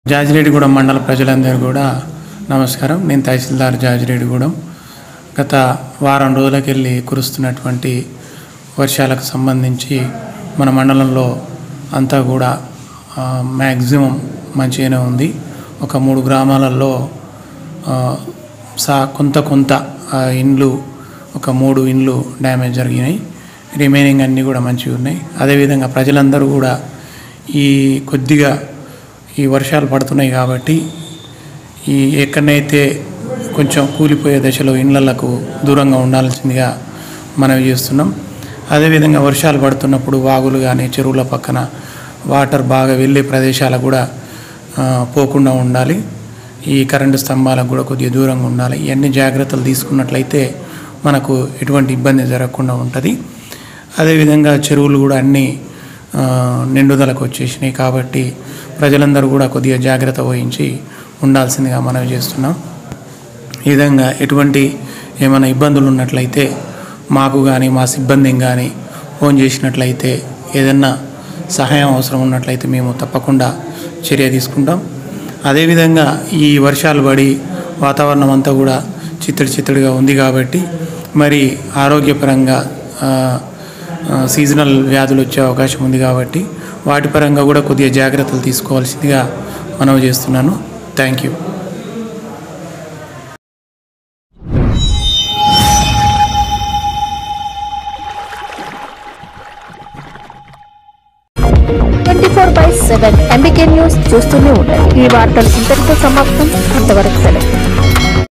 జాజిరెడ్డిగూడెం మండల ప్రజలందరూ కూడా నమస్కారం. నేను తహసీల్దార్ జాజిరెడ్డిగూడెం. గత వారం రోజులకెళ్ళి కురుస్తున్నటువంటి వర్షాలకు సంబంధించి మన మండలంలో అంతా కూడా మ్యాక్సిమం మంచిగానే ఉంది. ఒక 3 గ్రామాలలో కొంత ఇండ్లు, ఒక 3 ఇండ్లు డ్యామేజ్ జరిగినాయి. రిమైనింగ్ అన్నీ కూడా మంచిగా ఉన్నాయి. అదేవిధంగా ప్రజలందరూ కూడా కొద్దిగా ఈ వర్షాలు పడుతున్నాయి కాబట్టి ఎక్కడైతే కొంచెం కూలిపోయే దశలో ఇళ్లకు దూరంగా ఉండాల్సిందిగా మనవి చేస్తున్నాం. అదేవిధంగా వర్షాలు పడుతున్నప్పుడు వాగులు కానీ చెరువుల పక్కన వాటర్ బాగా వెళ్ళే ప్రదేశాలకు కూడా పోకుండా ఉండాలి. ఈ కరెంటు స్తంభాలకు కూడా కొద్దిగా దూరంగా ఉండాలి. ఇవన్నీ జాగ్రత్తలు తీసుకున్నట్లయితే మనకు ఎటువంటి ఇబ్బంది జరగకుండా ఉంటుంది. అదేవిధంగా చెరువులు కూడా అన్నీ నిండుదలకు వచ్చేసినాయి కాబట్టి ప్రజలందరూ కూడా కొద్దిగా జాగ్రత్త వహించి ఉండాల్సిందిగా మనవి చేస్తున్నాం. ఈ విధంగా ఎటువంటి ఏమైనా ఇబ్బందులు ఉన్నట్లయితే మాకు కానీ మా సిబ్బందికి కానీ ఫోన్ చేసినట్లయితే ఏదన్నా సహాయం అవసరం ఉన్నట్లయితే మేము తప్పకుండా చర్య తీసుకుంటాం. అదేవిధంగా ఈ వర్షాలు పడి వాతావరణం అంతా కూడా చిత్తడిగా ఉంది కాబట్టి మరి ఆరోగ్యపరంగా సీజనల్ వ్యాధులు వచ్చే అవకాశం ఉంది కాబట్టి వాటి పరంగా కూడా కొద్దిగా జాగ్రత్తలు తీసుకోవాల్సిందిగా మనవి చేస్తున్నాను. Thank you. MBK న్యూస్ చూస్తూనే ఉండండి. ఈ వార్తలు ఇంతటితో సమాప్తం. అంతవరకు సెలవు.